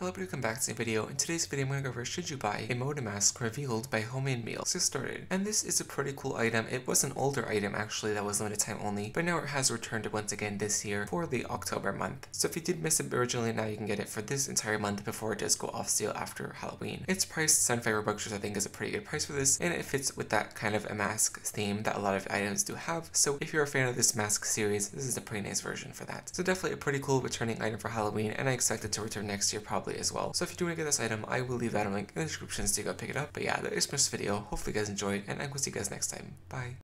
Hello, welcome back to the video. In today's video, I'm going to go over should you buy a Moda mask revealed by Homemade Meal. So started. And this is a pretty cool item. It was an older item actually that was limited time only, but now it has returned once again this year for the October month. So if you did miss it originally, now you can get it for this entire month before it does go off sale after Halloween. It's priced $75, which I think is a pretty good price for this, and it fits with that kind of a mask theme that a lot of items do have. So if you're a fan of this mask series, this is a pretty nice version for that. So definitely a pretty cool returning item for Halloween, and I expect it to return next year probably as well. So if you do want to get this item, I will leave that link in the description so you go pick it up. But yeah, that is my video. Hopefully you guys enjoyed, and I will see you guys next time. Bye.